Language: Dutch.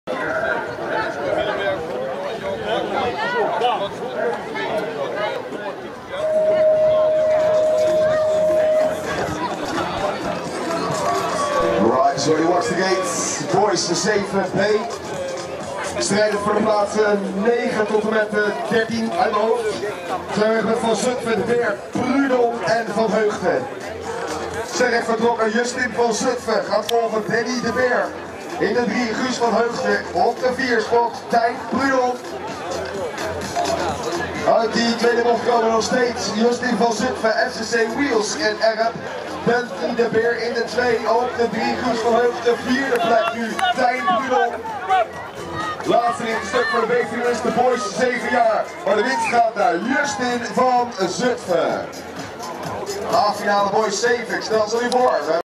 Right, so you watch the gates. Boys 7B. Strijden voor de plaatsen 9 tot en met 13 uit mijn hoofd. Zijn we met Van Zutphen, De Beer, Prudel en Van Heugden. Zijn recht vertrokken Justin van Zutphen gaat volgen Danny De Beer. In de 3 Guus van Heugden. Op de 4 spot Tijn Prudel. Uit die tweede bocht komen nog steeds Justin van Zutphen, FCC Wheels en Erp. Danny De Beer in de 2, op de 3 Guus van Heugden. Vierde plek nu Tijn Prudel. Laatste in het stuk voor de B-finalist, de boys 7 jaar. Maar de winst gaat naar Justin van Zutphen. A-finale boys 7, ik stel ze u voor.